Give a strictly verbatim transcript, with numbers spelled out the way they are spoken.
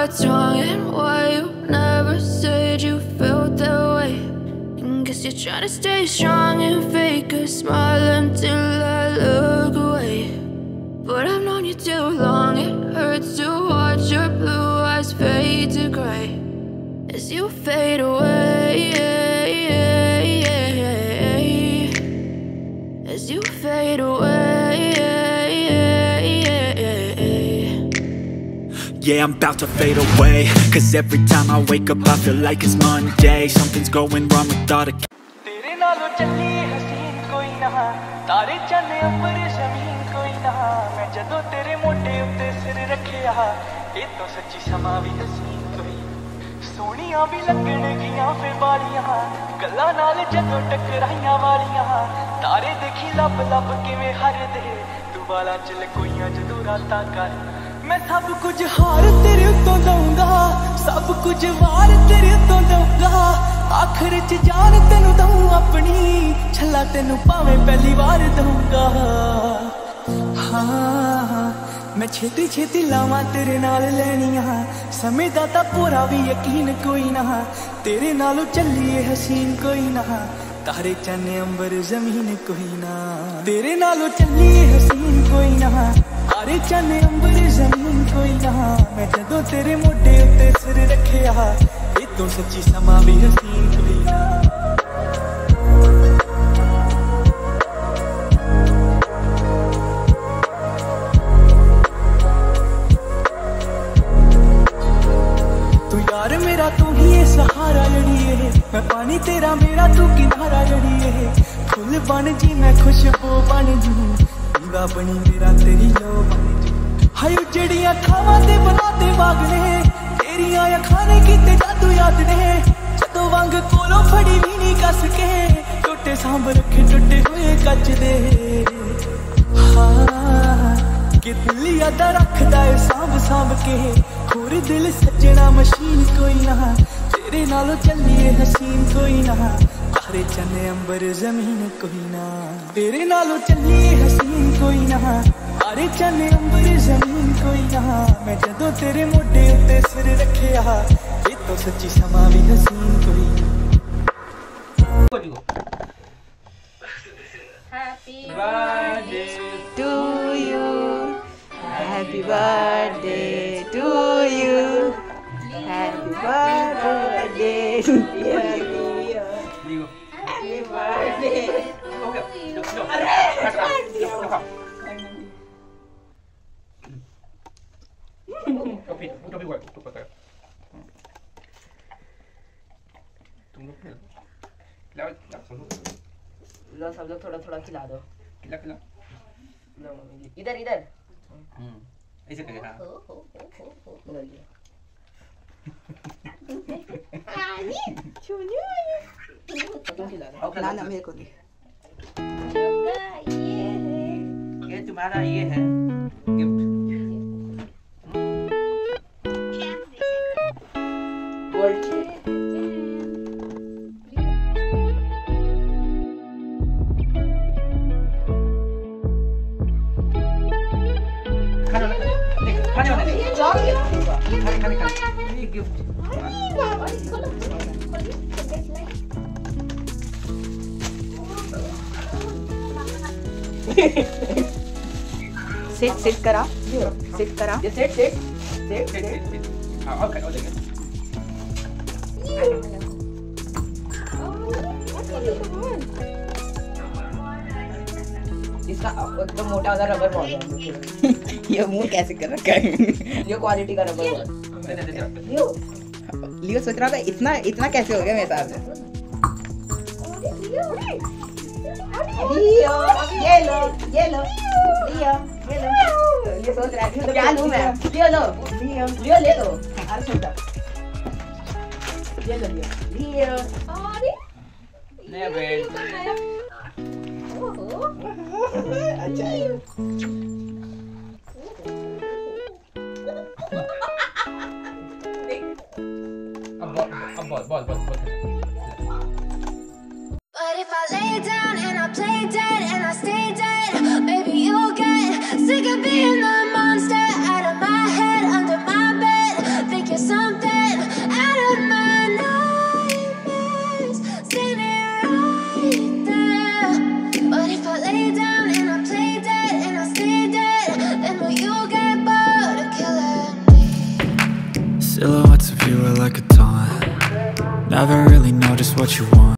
what's wrong and why you never said you felt that way. And guess you're trying to stay strong and fake a smile until I look away. But I've known you too long, it hurts to watch your blue eyes fade to gray as you fade away, as you fade away. Yeah, I'm about to fade away, cause every time I wake up I feel like it's Monday. Something's going wrong with all the तेरे नालों चली हसीन कोई ना, तारे चन्ने अंबर ज़मीन कोई ना। मैं जदों तेरे मोटे उत्ते सिर रखिया, ये तो सच्ची समा भी हसीन कोई। सोहणियां भी लगणगियां फिर बालियां, गल्लां नाल जदों टकराइयां वालियां। तारे देखी लब लब किवें हरदे, तू वालां च लकोइयां जदों रातां कर। मैं सब कुछ हार तेरे उत्तों दूंगा, सब कुछ वार तेरे उत्तों दूंगा। आखिर च जान तेनू दूं अपनी, छला तेनू भावें पहली बार दूंगा। हाँ मैं छेती छेती लावां तेरे नाल लैनियां, समय दा तां पूरा भी यकीन कोई ना। तेरे नालों चलिए हसीन कोई ना, तारे चन्ने अंबर जमीन कोई ना। तेरे नालों चलिए हसीन कोई ना, तारे चन्ने अंबर जमीन कोई ना। मैं जदों तेरे मोढे उत्ते सिर रखिया, ये तो सच्ची समा भी हसीन कोई ना। तू यार मेरा तू ही है सहारा जड़िए, मैं पानी तेरा मेरा तू किनारा जड़िए। फुल बन जी मैं खुशबू बन जू, दीवा बनी मेरा तेरी लो बन जू। हाय उजड़ियां खावां ते बनाते बागने, तेरियां अखां ने कीते जादू याद ने। जदों वांग कोलों फड़ी भी नहीं कस के, टुटे सांभ रखे टुटे हुए कच दे। हाँ कि दिल यादा रखदा है सांभ सांभ के, होर दिल सजना मशीन कोई ना। तेरे नालों चलिए हसीन कोई ना, तारे चन्ने अंबर जमीन कोई ना। तेरे नालों चलिए हसीन कोई ना, तारे चन्ने अंबर जमीन कोई ना। मैं जदों तेरे मोढे उत्ते सिर रखिया, ये तो सच्ची समा भी हसीन कोई ना। Happy birthday to you, happy birthday to you, happy birthday to you, happy birthday. लो सब लोग थोड़ा थोड़ा खिला दो। खिला खिला लो मम्मी इधर इधर। हम्म ऐसे करें। हाँ लो ये आनी चुन्नी तुम खिला दो। ना ना मेरे को नहीं। ये है, ये तुम्हारा ये है गिफ्ट। गोल्ड खाने वाले खाने खाने खाने ये गिफ्ट। सिट सिट करा सिट करा ये set set set set set set. हाँ और खाओ देखो। इसका एकदम मोटा वाला रबर बॉल है। ये मुंह कैसे कर रखा है? ये क्वालिटी का रबर बॉल। लियो लियो सोच रहा था इतना इतना कैसे हो गया मेरे साथ। लियो ये लो ये लो लियो ये लो। ये सोच रहा है क्या लूं मैं। लियो लो लियो लियो ले लो। अरे सोचा ये लो लियो लियो। नया बेड। अच्छा है। अब बॉल अब ball ball ball ball. But if I lay down and I play dead and I stay dead, baby you'll get sick of being the monster out of my head, under my bed. Think you're never really know just what you want.